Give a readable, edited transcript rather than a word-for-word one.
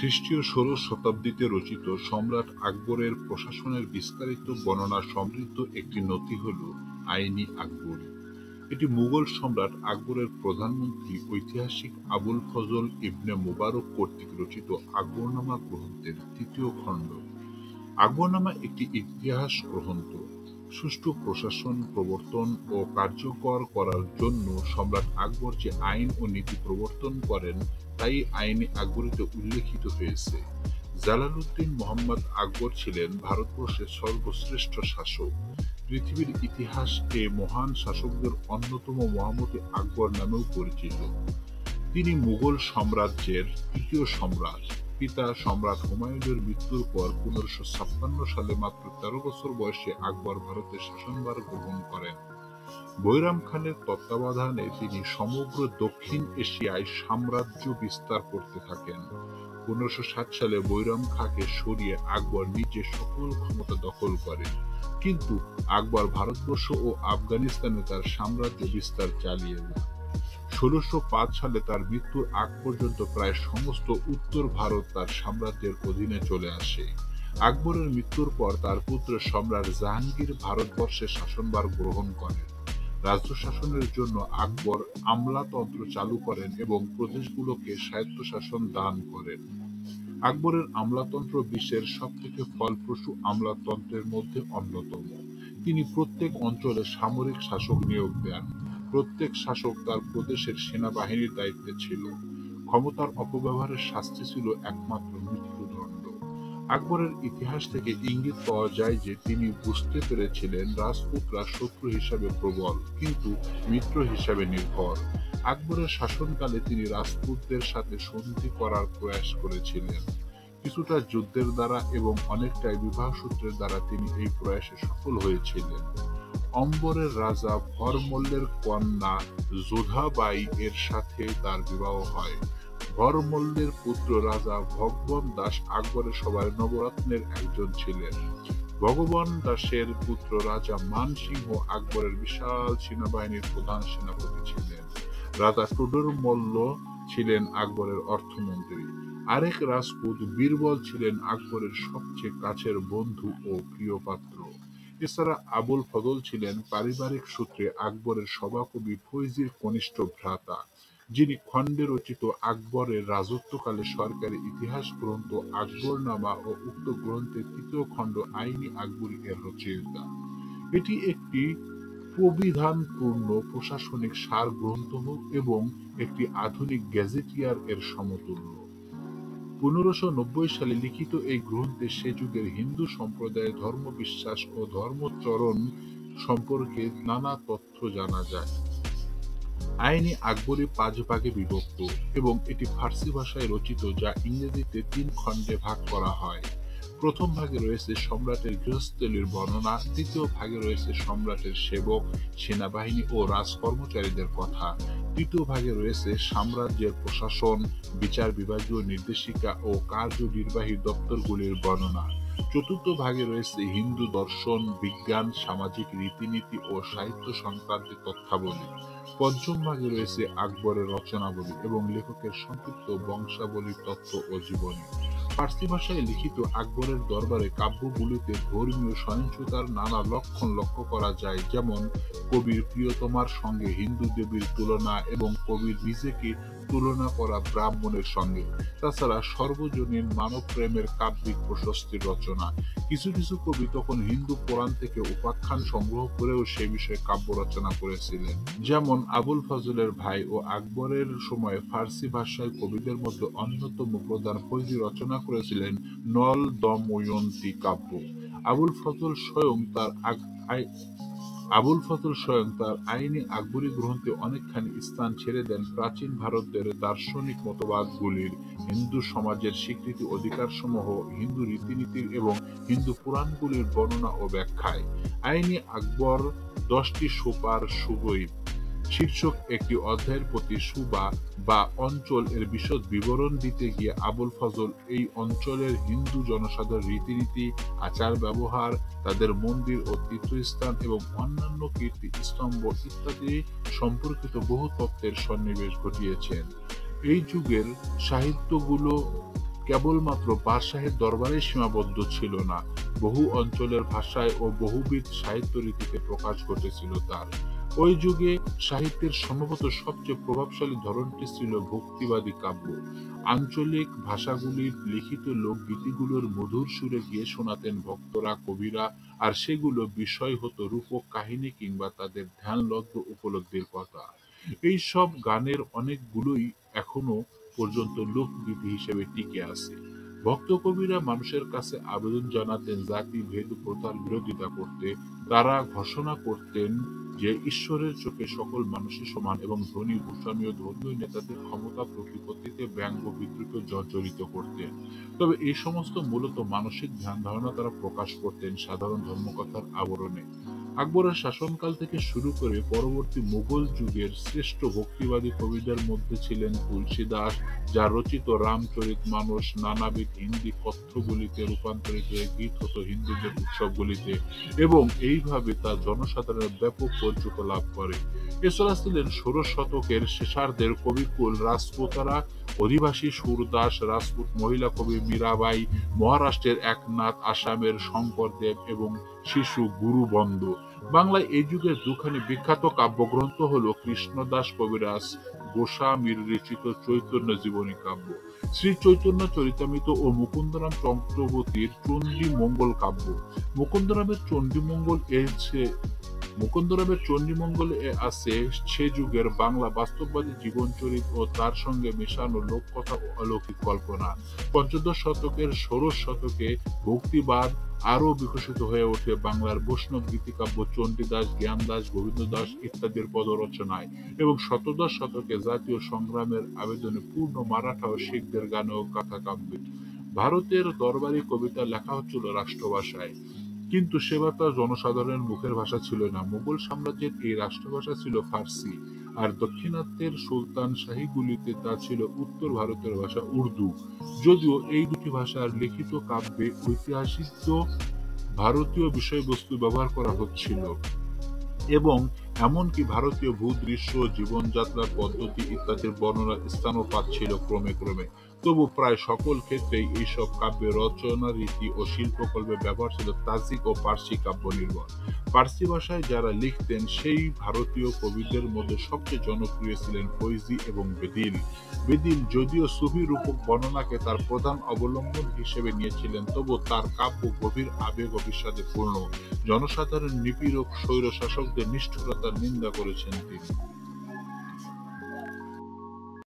খ্রিস্টীয় ষোড়শ শতাব্দীতে রচিত সম্রাট আকবরের প্রশাসনের বিস্তারিত বর্ণনা সমৃদ্ধ একটি নথি হল আইনি আকবরী। এটি মুঘল সম্রাট আকবরের প্রধানমন্ত্রী ঐতিহাসিক আবুল ফজল ইবনে মুবারক কর্তৃক রচিত আকবরনামা গ্রন্থের তৃতীয় খণ্ড। আকবরনামা একটি ইতিহাস গ্রন্থ। সুষ্ঠু প্রশাসন প্রবর্তন ও কার্যকর করার জন্য সম্রাট আকবর যে আইন ও নীতি প্রবর্তন করেন তাই আইনে আকবরীতে উল্লেখিত হয়েছে। জালালউদ্দিন মোহাম্মদ আকবর ছিলেন ভারতবর্ষের সর্বশ্রেষ্ঠ শাসক। পৃথিবীর ইতিহাস এ মহান শাসকদের অন্যতম মহামতি আকবর নামেও পরিচিত। তিনি মুঘল সাম্রাজ্যের তৃতীয় সম্রাট। পিতা সম্রাট হুমায়ুনের মৃত্যুর পর 1556 সালে মাত্র 13 বছর বয়সে আকবর ভারতের শাসনভার গ্রহণ করেন। বৈরাম খানের তত্ত্বাবধানে তিনি সমগ্র দক্ষিণ এশিয়ায় সাম্রাজ্য বিস্তার করতে থাকেন। 1560 সালে বৈরাম খাঁকে সরিয়ে আকবর নিজে সকল ক্ষমতা দখল করেন, কিন্তু আকবর ভারতবর্ষ ও আফগানিস্তানে তার সাম্রাজ্য বিস্তার চালিয়ে যান। 1605 সালে তার মৃত্যুর আগ পর্যন্ত প্রায় সমস্ত উত্তর ভারত তার সাম্রাজ্যের অধীনে চলে আসে। আকবরের মৃত্যুর পর তার পুত্র সম্রাট জাহাঙ্গীর ভারতবর্ষের শাসনভার গ্রহণ করেন। রাজ্য শাসনের জন্য আকবর আমলাতন্ত্র চালু করেন এবং প্রদেশগুলোকে স্বায়ত্তশাসন দান করেন। আকবরের আমলাতন্ত্র বিশ্বের সবথেকে ফলপ্রসূ আমলাতন্ত্রের মধ্যে অন্যতম। তিনি প্রত্যেক অঞ্চলে সামরিক শাসক নিয়োগ দেন। প্রত্যেক শাসক তার প্রদেশের সেনাবাহিনীর দায়িত্বে ছিল। ক্ষমতার অপব্যবহারের শাস্তি ছিল একমাত্র মৃত্যুদণ্ড। আকবরের ইতিহাস থেকে ইঙ্গিত পাওয়া যায় যে তিনি বুঝতে পেরেছিলেন রাজপুতরা শত্রু হিসাবে প্রবল, কিন্তু মিত্র হিসাবে নির্ভর। আকবরের শাসনকালে তিনি রাজপুতদের সাথে সন্ধি করার প্রয়াস করেছিলেন। কিছুটা যুদ্ধের দ্বারা এবং অনেকটাই বিবাহ সূত্রের দ্বারা তিনি এই প্রয়াসে সফল হয়েছিলেন। অম্বরের রাজা ভরমল্লের কন্যা যোধাবাই এর সাথে তার বিবাহ হয়। ভরমল্লের পুত্র রাজা ভগবন দাস আকবরের সভায় নবরত্নের একজন ছিলেন। ভগবন দাসের পুত্র রাজা মান সিংহ আকবরের বিশাল সেনাবাহিনীর প্রধান সেনাপতি ছিলেন। রাজা টোডর মল্ল ছিলেন আকবরের অর্থমন্ত্রী। আরেক রাজপুত বীরবল ছিলেন আকবরের সবচেয়ে কাছের বন্ধু ও প্রিয় পাত্র। এছাড়া আবুল ফজল ছিলেন পারিবারিক সূত্রে আকবরের সভাকবি ফৈজির কনিষ্ঠ ভ্রাতা, যিনি খণ্ডে রচিত আকবরের রাজত্বকালে সরকারি ইতিহাস গ্রন্থ আকবরনামা ও উক্ত গ্রন্থের তৃতীয় খণ্ড আইনি আকবরী এর রচয়িতা। এটি একটি প্রবিধানপূর্ণ প্রশাসনিক সার গ্রন্থ এবং একটি আধুনিক গ্যাজেটিয়ার এর সমতুল্য। 1590 সালে লিখিত এই গ্রন্থে সে যুগের হিন্দু সম্প্রদায়ের ধর্মবিশ্বাস ও ধর্মচরণ সম্পর্কে নানা তথ্য জানা যায়। আইনি আকবরী 5 ভাগে বিভক্ত এবং এটি ফার্সি ভাষায় রচিত, যা ইংরেজিতে 3 খণ্ডে ভাগ করা হয়। প্রথম ভাগে রয়েছে সম্রাটের গৃহস্থলীর বর্ণনা, দ্বিতীয় ভাগে রয়েছে সম্রাটের সেবক, সেনাবাহিনী ও রাজকর্মচারীদের কথা, তৃতীয় ভাগে রয়েছে সাম্রাজ্যের প্রশাসন, বিচার বিভাগীয় নির্দেশিকা ও কার্যনির্বাহী দপ্তরগুলির বর্ণনা, চতুর্থ ভাগে রয়েছে হিন্দু দর্শন, বিজ্ঞান, সামাজিক রীতিনীতি ও সাহিত্য সংক্রান্ত তথ্যাবলী, পঞ্চম ভাগে রয়েছে আকবরের রচনাবলী এবং লেখকের সংক্ষিপ্ত বংশাবলী, তথ্য ও জীবনী। ফার্সি ভাষায় লিখিত আকবরের দরবারে কাব্যগুলিতে ধর্মীয় সহিংসতার নানা লক্ষণ লক্ষ্য করা যায়, যেমন কবির প্রিয়তমার সঙ্গে হিন্দু দেবীর তুলনা এবং কবির নিজেকে তুলনা করা ব্রাহ্মণের সঙ্গে। তাছাড়া সর্বজনীন মানব প্রেমের কাব্যিক প্রশস্তির রচনা। কিছু কিছু কবি তখন হিন্দু পুরাণ থেকে উপাখ্যান সংগ্রহ করেও সে বিষয়ে কাব্য রচনা করেছিলেন, যেমন আবুল ফজলের ভাই ও আকবরের সময় ফার্সি ভাষায় কবিদের মধ্যে অন্যতম প্রধান ফৈজি রচনা করেছিলেন নল দময়ন্তী কাব্য। আবুল ফজল স্বয়ং তার আইনি আকবরী গ্রন্থে অনেকখানি স্থান ছেড়ে দেন প্রাচীন ভারতের দার্শনিক মতবাদগুলির, হিন্দু সমাজের স্বীকৃতি অধিকারসমূহ, হিন্দু রীতিনীতির এবং হিন্দু পুরাণগুলির বর্ণনা ও ব্যাখ্যায়। আইনি আকবর 10টি সুপার সুবই শীর্ষক একটি অধ্যায়ের প্রতি সুবা বা অঞ্চল এর বিশদ বিবরণ দিতে গিয়ে আবুল ফজল এই অঞ্চলের হিন্দু জনসাধারণ রীতিনীতি, আচার ব্যবহার, তাদের মন্দির ও তীর্থস্থান এবং অন্যান্য কীর্তি স্তম্ভ ইত্যাদি সম্পর্কিত বহু তত্ত্বের সন্নিবেশ ঘটিয়েছেন। এই যুগের সাহিত্যগুলো কেবলমাত্র বাদশাহের দরবারে সীমাবদ্ধ ছিল না, বহু অঞ্চলের ভাষায় ও বহুবিধ সাহিত্য রীতিতে প্রকাশ ঘটেছিল তার। ওই যুগে সাহিত্যের সম্ভবত সবচেয়ে প্রভাবশালী ধরনটি ছিল ভক্তিবাদী কাব্য। আঞ্চলিক ভাষাগুলির লিখিত লোকগীতিগুলোর মধুর সুরে গেয়ে শোনাতেন ভক্তরা, কবিরা, আর সেগুলো বিষয় হতো রূপক কাহিনী কিংবা তাদের ধ্যানলব্ধ উপলব্ধির কথা। এই সব গানের অনেকগুলোই এখনো পর্যন্ত লোকগীতি হিসেবে টিকে আছে। ভক্ত কবিরা মানুষের কাছে আবেদন জানাতেন জাতি ভেদ প্রথার বিরোধিতা করতে। তারা ঘোষণা করতেন যে ঈশ্বরের চোখে সকল মানুষই সমান এবং ধনী ভূস্বামী ও ধর্মীয় নেতাদের ক্ষমতা প্রতিপত্তিতে ব্যঙ্গ বিদ্রুপ জর্জরিত করতেন। তবে এই সমস্ত মূলত মানসিক ধ্যান ধারণা তারা প্রকাশ করতেন সাধারণ ধর্মকথার আবরণে। আকবরের শাসনকাল থেকে শুরু করে পরবর্তী মুঘল যুগের শ্রেষ্ঠ ভক্তিবাদী কবিদের মধ্যে ছিলেন তুলসীদাস, যার রচিত রামচরিতমানস নানাবিধ হিন্দি কথ্যগুলিতে রূপান্তরিত হয়ে গীত হতো হিন্দুদের উৎসবগুলিতে এবং এইভাবে তা জনসাধারণের ব্যাপক পরিচিত লাভ করে। এছাড়া ছিলেন ষোড়শ শতকের শেষার্ধের কবিকুল রাজপুতারা, অধিবাসী সুরদাস রাজপুত, মহিলা কবি মীরাবাই, মহারাষ্ট্রের একনাথ, আসামের শঙ্করদেব এবং শিশু গুরুবন্দ। বাংলায় এই যুগের দুখানি বিখ্যাত কাব্যগ্রন্থ হল কৃষ্ণদাস কবিরাজ গোস্বামীর রচিত চৈতন্য জীবনী কাব্য, শ্রী চৈতন্য চরিতামৃত ও মুকুন্দরাম চক্রবর্তীর চণ্ডী মঙ্গল কাব্য। মুকুন্দরামের চণ্ডীমঙ্গলে আছে সে যুগের বাংলা বাস্তববাদী জীবনচরিত ও তার সঙ্গে মেশানো লোককথা ও অলৌকিক কল্পনা। পঞ্চদশ শতকের ষোড়শ শতকে ভক্তিবাদ আরও বিকশিত হয়ে ওঠে বাংলার বৈষ্ণব গীতিকাব্য চণ্ডীদাস, জ্ঞানদাস, গোবিন্দ দাস ইত্যাদির পদরচনায় এবং সপ্তদশ শতকে জাতীয় সংগ্রামের আবেদনে পূর্ণ মারাঠা ও শিখদের গানে ও গাথা কাব্যে। ভারতের দরবারি কবিতা লেখা হচ্ছিল রাষ্ট্রভাষায়, কিন্তু সেবা তার জনসাধারণের মুখের ভাষা ছিল না। মুঘল সাম্রাজ্যের এই রাষ্ট্রভাষা ছিল ফার্সি, আর দক্ষিণাত্যের সুলতানশাহীগুলিতে তা ছিল উত্তর ভারতের ভাষা উর্দু। যদিও এই দুটি ভাষার লিখিত কাব্যে ঐতিহাসিক ভারতীয় বিষয়বস্তু ব্যবহার করা হচ্ছিল এবং এমনকি ভারতীয় ভূদৃশ্য, জীবনযাত্রার পদ্ধতি ইত্যাদির বর্ণনার স্থানও পাচ্ছিল ক্রমে ক্রমে। তবু প্রায় সকল ক্ষেত্রেই এইসব কাব্যের রচনা রীতি ও শিল্পকল্পে ব্যবহার ছিল তাজিক ও পার্সি কাব্য নির্ভর। পার্সি ভাষায় যারা লিখতেন সেই ভারতীয় কবিদের মধ্যে সবচেয়ে জনপ্রিয় ছিলেন ফৈজি এবং বেদিল। বেদিল যদিও সুফি রূপক বর্ণনাকে তার প্রধান অবলম্বন হিসেবে নিয়েছিলেন, তবু তার কাব্য গভীর আবেগ ও বিষাদে পূর্ণ। জনসাধারণ নিপীড়ক স্বৈরশাসকদের নিষ্ঠুরতার নিন্দা করেছেন তিনি।